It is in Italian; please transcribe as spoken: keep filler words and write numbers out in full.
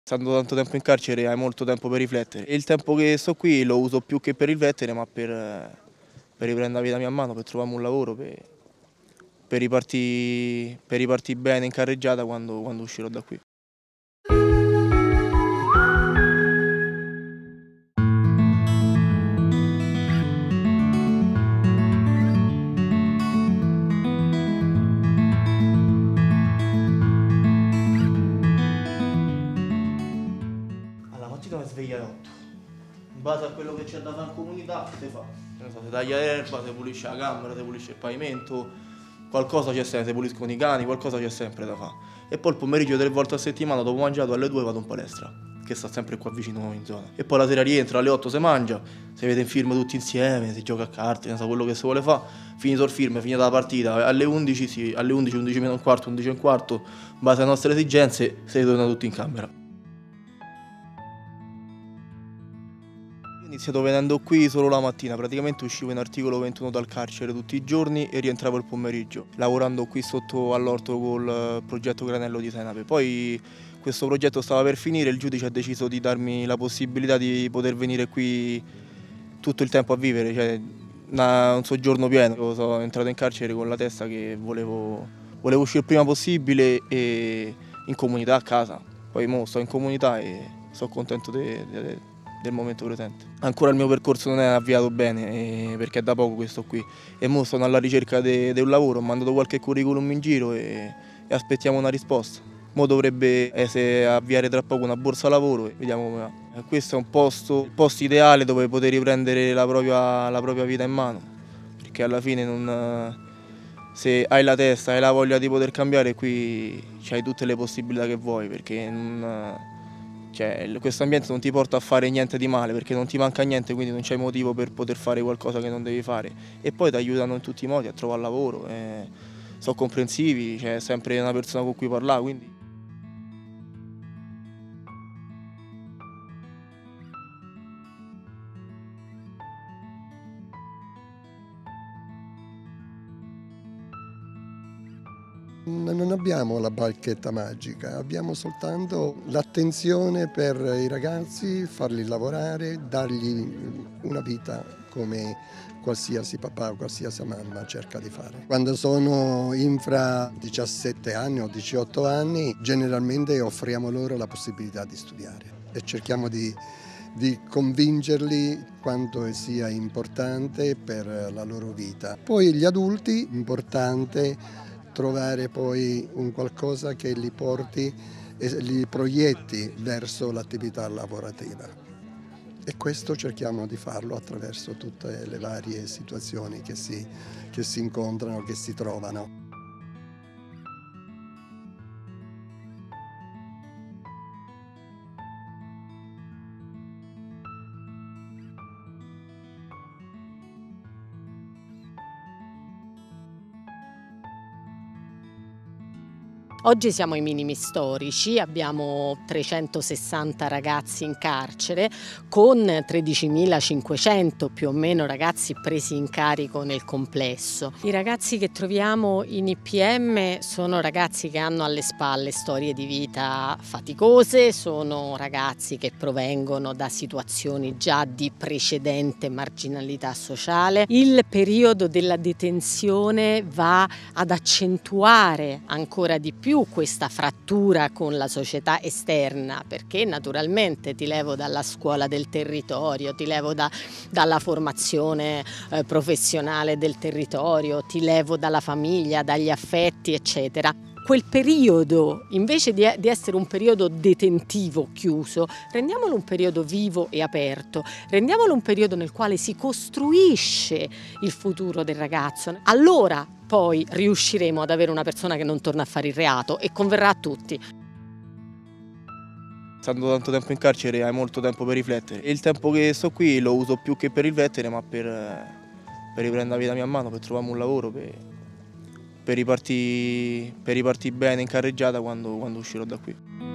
Stando tanto tempo in carcere hai molto tempo per riflettere e il tempo che sto qui lo uso più che per riflettere, ma per, per riprendere la vita mia a mano, per trovarmi un lavoro, per, per ripartire per ripartì bene in carreggiata quando, quando uscirò da qui. Alla mattina mi sveglio alle otto. In base a quello che c'è da fare in comunità, si fa. Non so, si taglia l'erba, si pulisce la camera, si pulisce il pavimento, qualcosa c'è sempre, si puliscono i cani, qualcosa c'è sempre da fare. E poi il pomeriggio tre volte a settimana, dopo mangiato, alle due vado in palestra, che sta sempre qua vicino in zona. E poi la sera rientra, alle otto si mangia, si vede in film tutti insieme, si gioca a carte, non so quello che si vuole fare. Finito il film, finita la partita, alle undici, sì, alle undici, undici meno un quarto, undici e un quarto, in base alle nostre esigenze, si ritorna tutti in camera. Ho iniziato venendo qui solo la mattina, praticamente uscivo in articolo ventuno dal carcere tutti i giorni e rientravo il pomeriggio, lavorando qui sotto all'orto col progetto Granello di Senape. Poi questo progetto stava per finire, il giudice ha deciso di darmi la possibilità di poter venire qui tutto il tempo a vivere, cioè una, un soggiorno pieno. Io sono entrato in carcere con la testa che volevo, volevo uscire il prima possibile e in comunità a casa. Poi mo sto in comunità e sono contento de, de, del momento presente. Ancora il mio percorso non è avviato bene eh, perché è da poco che sto qui e mo sono alla ricerca di un lavoro, ho mandato qualche curriculum in giro e, e aspettiamo una risposta. Mo dovrebbe essere avviare tra poco una borsa lavoro e vediamo come va. Questo è un posto, il posto ideale dove poter riprendere la propria, la propria vita in mano, perché alla fine non, se hai la testa, hai la voglia di poter cambiare, qui hai tutte le possibilità che vuoi, perché non, cioè, questo ambiente non ti porta a fare niente di male, perché non ti manca niente, quindi non c'hai motivo per poter fare qualcosa che non devi fare. E poi ti aiutano in tutti i modi a trovare lavoro, eh, sono comprensivi, c'è sempre una persona con cui parlare, quindi... Non abbiamo la bacchetta magica, abbiamo soltanto l'attenzione per i ragazzi, farli lavorare, dargli una vita come qualsiasi papà o qualsiasi mamma cerca di fare. Quando sono infra diciassette anni o diciotto anni, generalmente offriamo loro la possibilità di studiare e cerchiamo di, di convincerli quanto sia importante per la loro vita. Poi gli adulti, importante trovare poi un qualcosa che li porti e li proietti verso l'attività lavorativa. E questo cerchiamo di farlo attraverso tutte le varie situazioni che si, che si incontrano, che si trovano. Oggi siamo ai minimi storici, abbiamo trecentosessanta ragazzi in carcere con tredicimilacinquecento più o meno ragazzi presi in carico nel complesso. I ragazzi che troviamo in I P M sono ragazzi che hanno alle spalle storie di vita faticose, sono ragazzi che provengono da situazioni già di precedente marginalità sociale. Il periodo della detenzione va ad accentuare ancora di più questa frattura con la società esterna, perché naturalmente ti levo dalla scuola del territorio, ti levo da, dalla formazione eh, professionale del territorio, ti levo dalla famiglia, dagli affetti eccetera. Quel periodo, invece di, di essere un periodo detentivo chiuso, rendiamolo un periodo vivo e aperto, rendiamolo un periodo nel quale si costruisce il futuro del ragazzo. Allora poi riusciremo ad avere una persona che non torna a fare il reato e converrà a tutti. Stando tanto tempo in carcere hai molto tempo per riflettere e il tempo che sto qui lo uso più che per riflettere, ma per, per riprendere la vita mia a mano, per trovarmi un lavoro, per, per ripartire per ripartì bene in carreggiata quando, quando uscirò da qui.